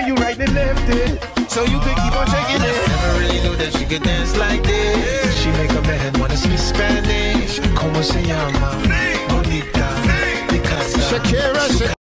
when you right and left it, so you could keep on shaking it. Never really knew that she could dance like this. She make a man wanna speak Spanish. Como se llama? Bonita. Because Shakira.